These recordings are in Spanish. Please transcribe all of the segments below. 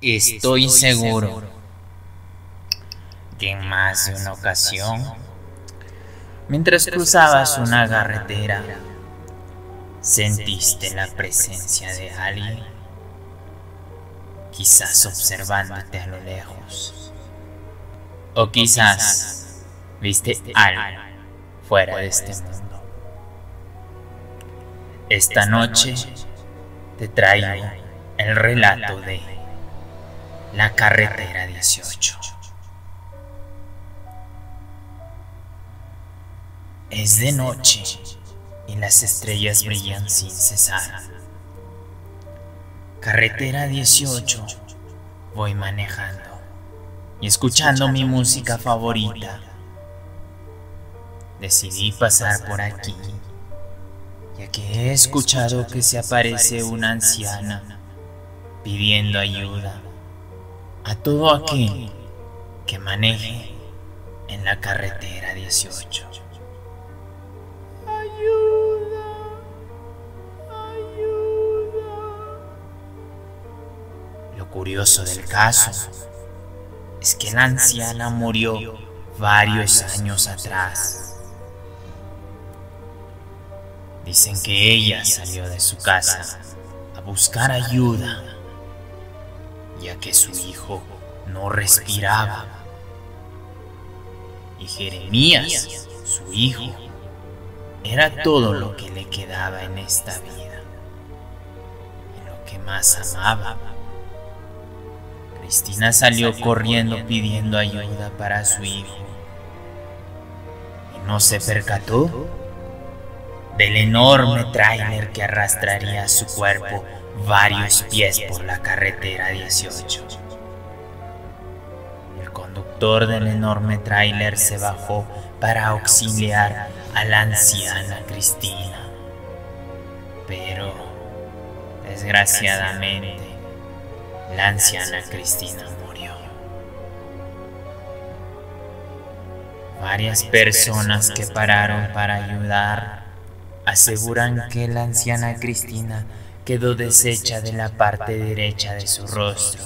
Estoy seguro que en más de una ocasión, mientras cruzabas una carretera, sentiste la presencia de alguien, quizás observándote a lo lejos, o quizás viste algo fuera de este mundo. Esta noche te traigo el relato de La Carretera 18. Es de noche y las estrellas brillan sin cesar. Carretera 18, voy manejando y escuchando mi música favorita. Decidí pasar por aquí, ya que he escuchado que se aparece una anciana pidiendo ayuda a todo aquel que maneje en la carretera 18. Lo curioso del caso es que la anciana murió varios años atrás. Dicen que ella salió de su casa a buscar ayuda, ya que su hijo no respiraba. Y Jeremías, su hijo, era todo lo que le quedaba en esta vida, y lo que más amaba. Cristina salió corriendo pidiendo ayuda para su hijo, y no se percató del enorme tráiler que arrastraría su cuerpo varios pies por la carretera 18. El conductor del enorme tráiler se bajó para auxiliar a la anciana Cristina, pero desgraciadamente la anciana Cristina murió. Varias personas que pararon para ayudar aseguran que la anciana Cristina quedó deshecha de la parte derecha de su rostro.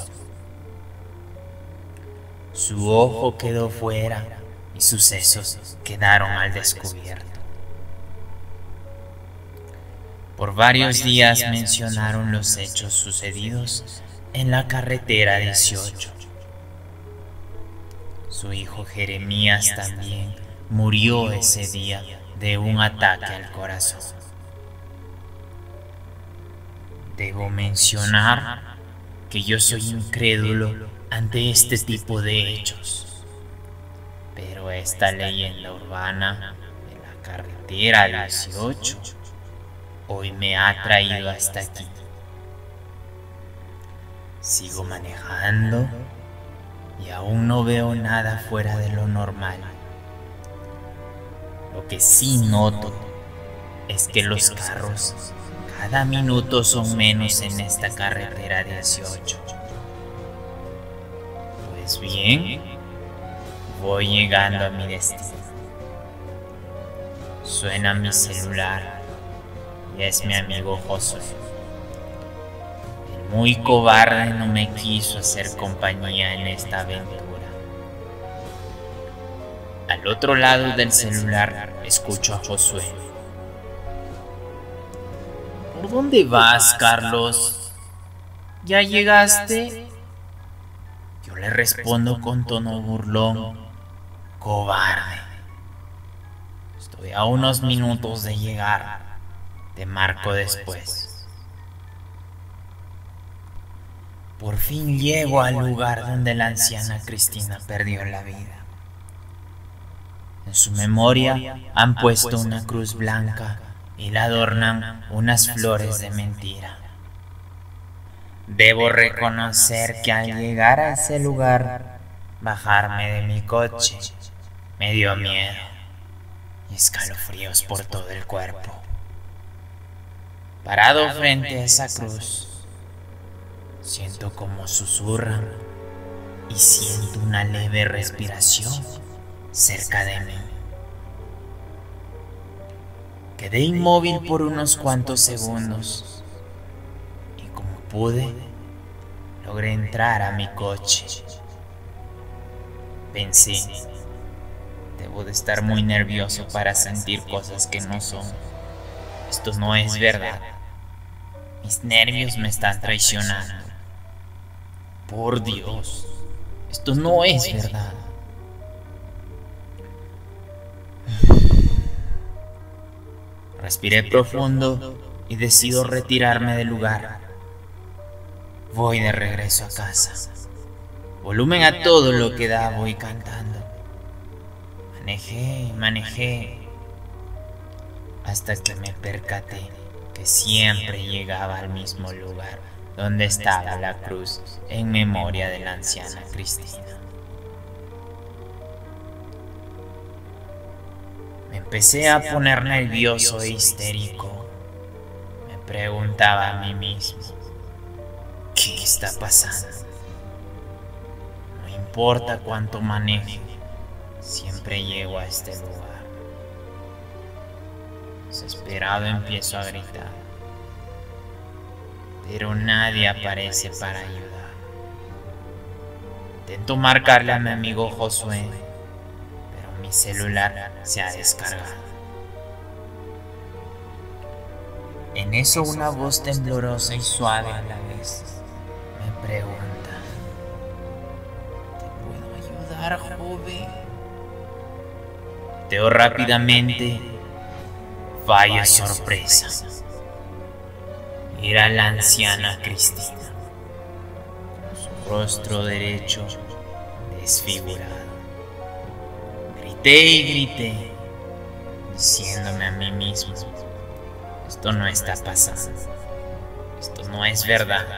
Su ojo quedó fuera y sus sesos quedaron al descubierto. Por varios días mencionaron los hechos sucedidos en la carretera 18. Su hijo Jeremías también murió ese día de un ataque al corazón. Debo mencionar que yo soy incrédulo ante este tipo de hechos, pero esta leyenda urbana de la carretera 18 hoy me ha traído hasta aquí. Sigo manejando y aún no veo nada fuera de lo normal. Lo que sí noto es que los carros cada minuto son menos en esta carretera 18. Pues bien, voy llegando a mi destino. Suena mi celular y es mi amigo Josué. El muy cobarde no me quiso hacer compañía en esta aventura. Al otro lado del celular escucho a Josué. ¿Por dónde vas, Carlos? ¿Ya llegaste? Yo le respondo con tono burlón. Cobarde. Estoy a unos minutos de llegar. Te marco después. Por fin llego al lugar donde la anciana Cristina perdió la vida. En su memoria han puesto una cruz blanca y la adornan unas flores de mentira. Debo reconocer que al llegar a ese lugar, bajarme de mi coche me dio miedo y escalofríos por todo el cuerpo. Parado frente a esa cruz, siento como susurran y siento una leve respiración cerca de mí. Quedé inmóvil por unos cuantos segundos y como pude, logré entrar a mi coche. Pensé, debo de estar muy nervioso para sentir cosas que no son. Esto no es verdad. Mis nervios me están traicionando. Por Dios, esto no es verdad. Respiré profundo y decido retirarme del lugar. Voy de regreso a casa. Volumen a todo lo que da, voy cantando. Manejé, hasta que me percaté que siempre llegaba al mismo lugar donde estaba la cruz en memoria de la anciana Cristina. Me empecé a poner nervioso e histérico. Me preguntaba a mí mismo, ¿qué está pasando? No importa cuánto maneje, siempre llego a este lugar. Desesperado empiezo a gritar, pero nadie aparece para ayudar. Intento marcarle a mi amigo Josué, pero mi celular se ha descargado. En eso una voz temblorosa y suave a la vez me pregunta, ¿te puedo ayudar, joven? Teo rápidamente. Vaya sorpresa. Era la anciana Cristina, con su rostro derecho desfigurado. Grité y grité, diciéndome a mí mismo, esto no está pasando, esto no es verdad.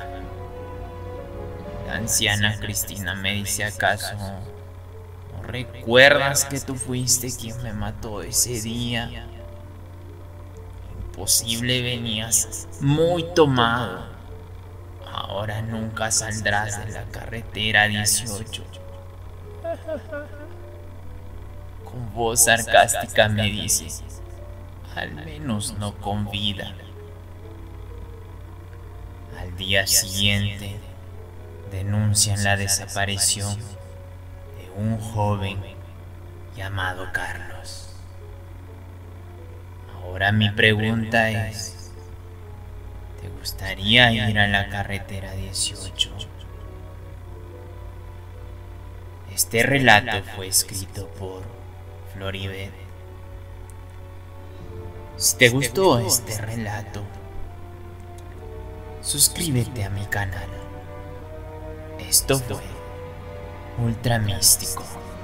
La anciana Cristina me dice, ¿acaso no recuerdas que tú fuiste quien me mató ese día? Imposible, venías muy tomado. Ahora nunca saldrás de la carretera 18. Con voz sarcástica me dice, al menos no con vida. Al día siguiente denuncian la desaparición de un joven llamado Carlos. Ahora mi pregunta es, ¿te gustaría ir a la carretera 18? Este relato fue escrito por Floribet. Si te gustó este relato, suscríbete a mi canal. Esto fue Ultra Místico.